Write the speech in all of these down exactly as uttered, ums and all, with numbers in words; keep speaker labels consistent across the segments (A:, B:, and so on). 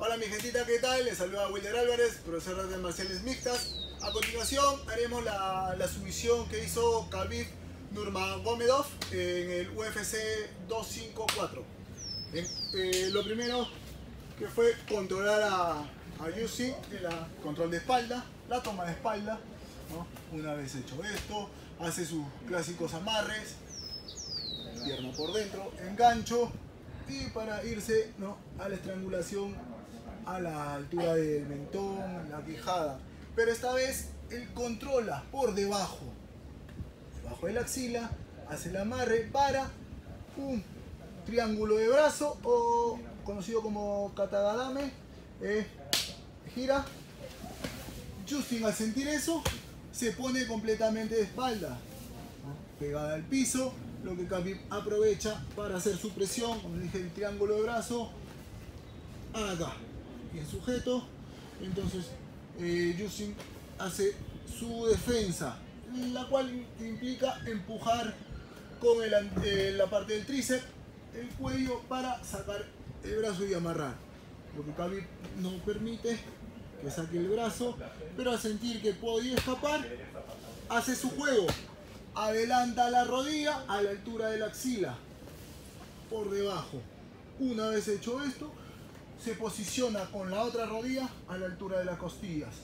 A: Hola mi gentita, ¿qué tal? Les saluda Wilder Álvarez, profesor de artes marciales mixtas. A continuación haremos la, la sumisión que hizo Khabib Nurmagomedov en el U F C doscientos cincuenta y cuatro. Eh, eh, lo primero que fue controlar a, a Usyk, el control de espalda, la toma de espalda, ¿no? Una vez hecho esto, hace sus clásicos amarres, pierna por dentro, engancho, y para irse, ¿no?, a la estrangulación a la altura del mentón, la quijada. Pero esta vez él controla por debajo, debajo de la axila, hace el amarre para un triángulo de brazo, o conocido como katagadame. Eh, gira. Usyk, al sentir eso, se pone completamente de espalda, ¿no?, pegada al piso, lo que Khabib aprovecha para hacer su presión, como dije, el triángulo de brazo acá, bien sujeto. Entonces eh, Usyk hace su defensa, la cual implica empujar con el, eh, la parte del tríceps, el cuello, para sacar el brazo y amarrar. Lo que Khabib no permite que saque el brazo, pero al sentir que podía escapar, hace su juego. Adelanta la rodilla a la altura de la axila, por debajo. Una vez hecho esto, se posiciona con la otra rodilla a la altura de las costillas.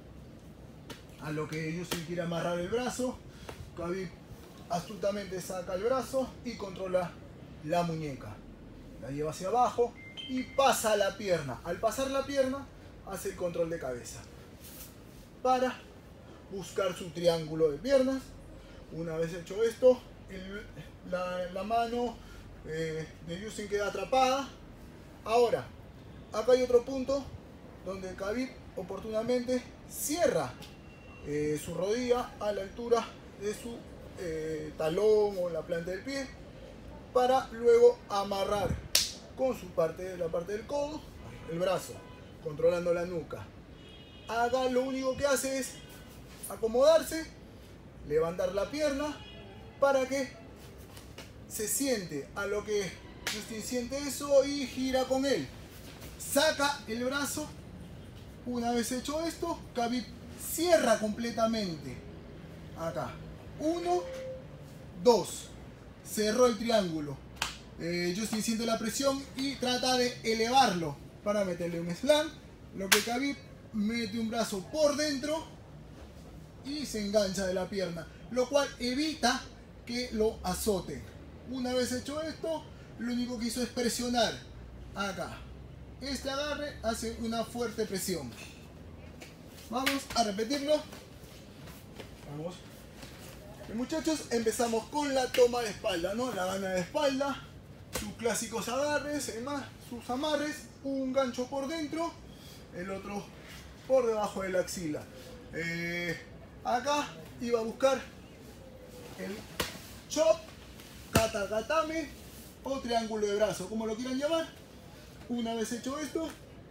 A: A lo que Usyk quiere amarrar el brazo, Khabib astutamente saca el brazo y controla la muñeca. La lleva hacia abajo y pasa la pierna. Al pasar la pierna, hace el control de cabeza para buscar su triángulo de piernas. Una vez hecho esto, el, la, la mano eh, de Usyk queda atrapada. Ahora, acá hay otro punto donde Khabib oportunamente cierra eh, su rodilla a la altura de su eh, talón o la planta del pie, para luego amarrar con su parte, la parte del codo, el brazo, controlando la nuca. Acá lo único que hace es acomodarse, levantar la pierna para que se siente, a lo que Usyk siente eso y gira con él. Saca el brazo. Una vez hecho esto, Khabib cierra completamente. Acá. Uno, dos. Cerró el triángulo. Eh, Usyk siente la presión y trata de elevarlo para meterle un slam. Lo que Khabib mete un brazo por dentro y se engancha de la pierna, lo cual evita que lo azote. Una vez hecho esto, lo único que hizo es presionar acá. Este agarre hace una fuerte presión. Vamos a repetirlo. Vamos. Bien, muchachos, empezamos con la toma de espalda, ¿no? La gana de espalda, sus clásicos agarres, además sus amarres, un gancho por dentro, el otro por debajo de la axila. Eh, acá iba a buscar el chop, katagatame o triángulo de brazo, como lo quieran llamar. Una vez hecho esto,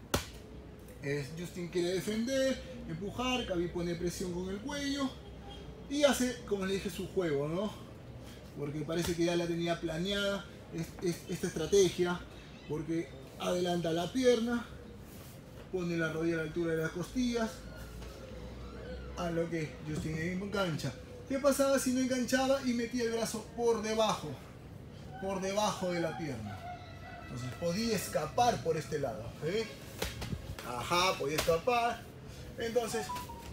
A: es, Usyk quiere defender, empujar, Khabib pone presión con el cuello y hace, como les dije, su juego, ¿no? Porque parece que ya la tenía planeada es, es, esta estrategia, porque adelanta la pierna, pone la rodilla a la altura de las costillas, a lo que Usyk engancha. ¿Qué pasaba si no enganchaba y metía el brazo por debajo? Por debajo de la pierna. Entonces podía escapar por este lado, ¿eh? Ajá, podía escapar. Entonces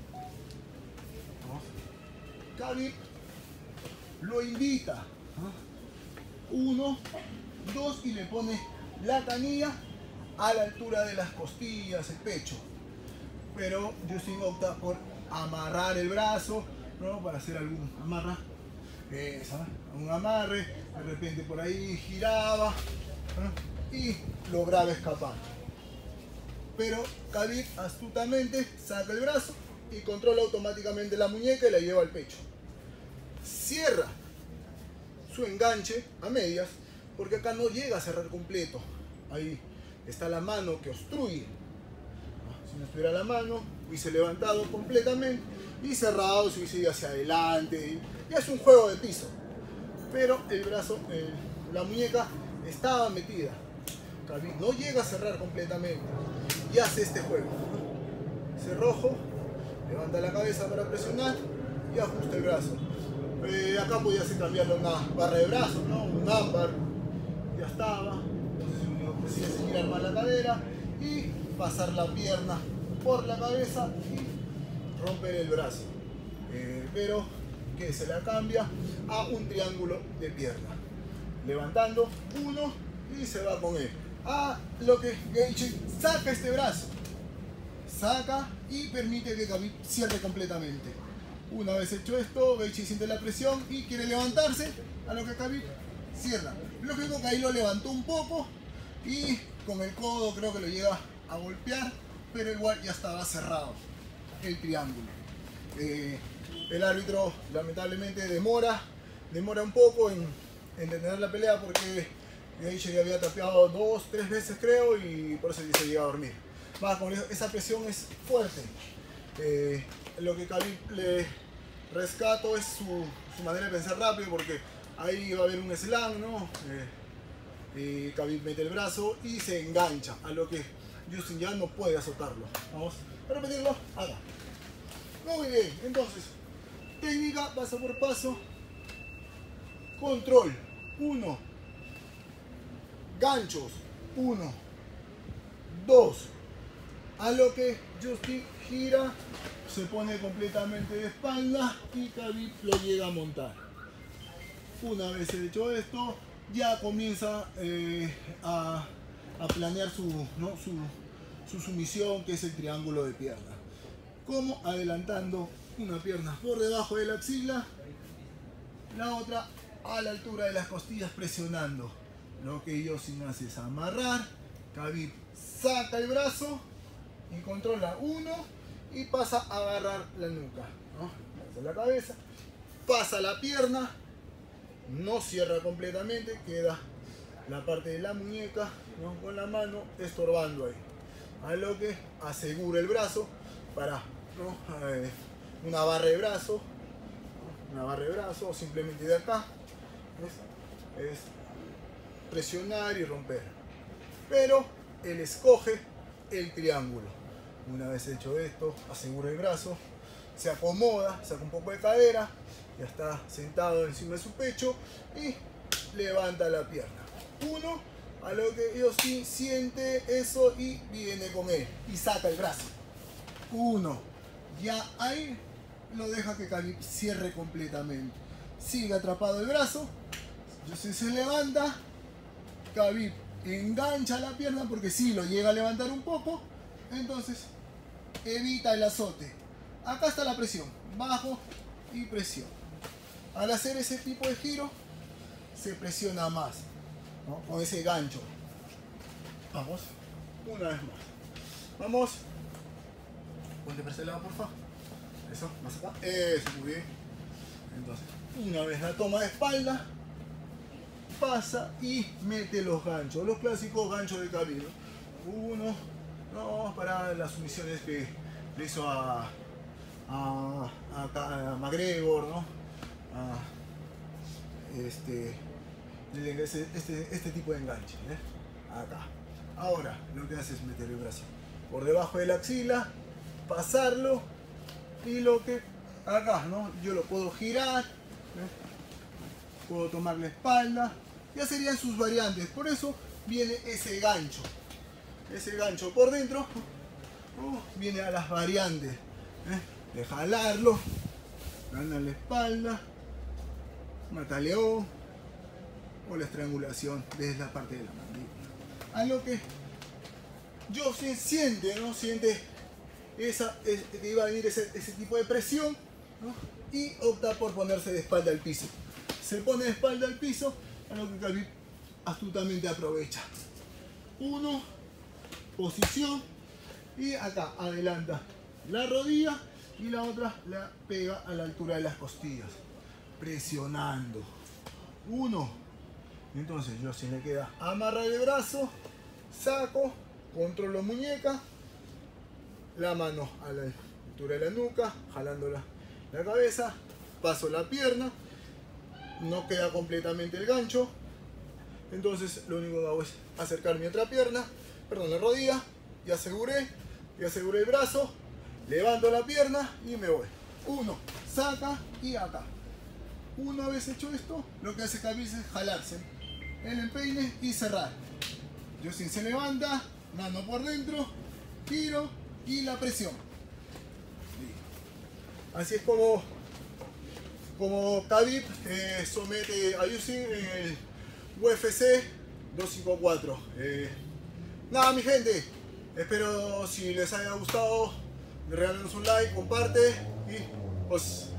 A: Khabib lo invita, ¿no? Uno, dos, y le pone la canilla a la altura de las costillas, el pecho. Pero Usyk opta por amarrar el brazo, ¿no?, para hacer algún amarra, eh, un amarre. De repente por ahí giraba, ¿no?, y lograba escapar. Pero Khabib astutamente saca el brazo y controla automáticamente la muñeca y la lleva al pecho. Cierra su enganche a medias, porque acá no llega a cerrar completo. Ahí está la mano que obstruye. Si no estuviera la mano, hubiese levantado completamente y cerrado, se hubiese ido hacia adelante. Y es un juego de piso. Pero el brazo, el, la muñeca estaba metida. Khabib no llega a cerrar completamente y hace este juego. Cerrojo, levanta la cabeza para presionar y ajusta el brazo. Eh, acá podía hacer cambiarle una barra de brazos, ¿no? Un ámbar, ya estaba. Entonces lo único que hacía es girar más la cadera y pasar la pierna por la cabeza y romper el brazo. Eh, pero que se la cambia a un triángulo de pierna. Levantando uno y se va con él. A lo que Gaethje saca este brazo. Saca y permite que Khabib cierre completamente. Una vez hecho esto, Gaethje siente la presión y quiere levantarse, a lo que Khabib cierra. Lógico que ahí lo levantó un poco y con el codo creo que lo llega a golpear, pero igual ya estaba cerrado el triángulo. Eh, el árbitro lamentablemente demora, demora un poco en, en detener la pelea porque Gaethje ya había tapeado dos, tres veces creo y por eso se llega a dormir. Más con eso, esa presión es fuerte. Eh, lo que Khabib le rescato es su, su manera de pensar rápido porque ahí va a haber un slam, ¿no? Eh, y Khabib mete el brazo y se engancha, a lo que Justin ya no puede azotarlo. Vamos a repetirlo acá. Muy bien, entonces, técnica paso por paso. Control, uno. Ganchos, uno. Dos. A lo que Justin gira, se pone completamente de espalda y Khabib lo llega a montar. Una vez hecho esto, ya comienza eh, a, a planear su, ¿no? su, su sumisión, que es el triángulo de pierna. Como adelantando una pierna por debajo de la axila, la otra a la altura de las costillas presionando. Lo que Justin hace es amarrar, Khabib saca el brazo y controla uno y pasa a agarrar la nuca, ¿no? Pasa la cabeza, pasa la pierna, no cierra completamente, queda la parte de la muñeca, ¿no? Con la mano estorbando ahí, a lo que asegura el brazo para, ¿no? eh, una barra de brazo, una barra de brazo o simplemente de acá es, es presionar y romper, pero él escoge el triángulo. Una vez hecho esto, asegura el brazo, se acomoda, saca un poco de cadera, ya está sentado encima de su pecho y levanta la pierna. Uno, a lo que Justin siente eso y viene con él y saca el brazo. Uno, ya ahí lo deja que Khabib cierre completamente. Sigue atrapado el brazo, Justin se levanta, Khabib engancha la pierna porque si sí, lo llega a levantar un poco, entonces evita el azote. Acá está la presión, bajo y presión. Al hacer ese tipo de giro se presiona más, ¿no? Con ese gancho. Vamos, una vez más. Vamos. Ponte para este lado, por favor. Eso, más acá. Eso, muy bien. Entonces, una vez la toma de espalda, pasa y mete los ganchos, los clásicos ganchos de Khabib. Uno, dos, para las sumisiones que le hizo a, a, a, a McGregor, ¿no? A, este, este, este, este tipo de enganche, ¿eh? Acá. Ahora, lo que hace es meter el brazo por debajo de la axila, pasarlo y lo que acá, ¿no? Yo lo puedo girar, ¿eh? Puedo tomar la espalda. Ya serían sus variantes, por eso viene ese gancho. Ese gancho por dentro uh, viene a las variantes, ¿eh? De jalarlo, ganar la espalda, mataleón o la estrangulación desde la parte de la mandíbula. A lo que yo se siente, ¿no? Siente esa, es, que iba a venir ese, ese tipo de presión, ¿no? Y opta por ponerse de espalda al piso. Se pone de espalda al piso, a lo que Khabib astutamente aprovecha. Uno, posición, y acá adelanta la rodilla y la otra la pega a la altura de las costillas, presionando. Uno, entonces yo si le queda amarrar el brazo, saco, controlo muñeca, la mano a la altura de la nuca, jalando la, la cabeza, paso la pierna, no queda completamente el gancho, Entonces lo único que hago es acercar mi otra pierna, perdón, la rodilla, y aseguré, y aseguré el brazo, levanto la pierna y me voy. Uno, saca y acá. Una vez hecho esto, lo que hace Khabib es jalarse el empeine y cerrar. Justin se levanta, mano por dentro, giro y la presión. Así es como, como Khabib eh, somete a Justin en el U F C doscientos cincuenta y cuatro. Eh, nada, mi gente, espero si les haya gustado, regálenos un like, comparte y pues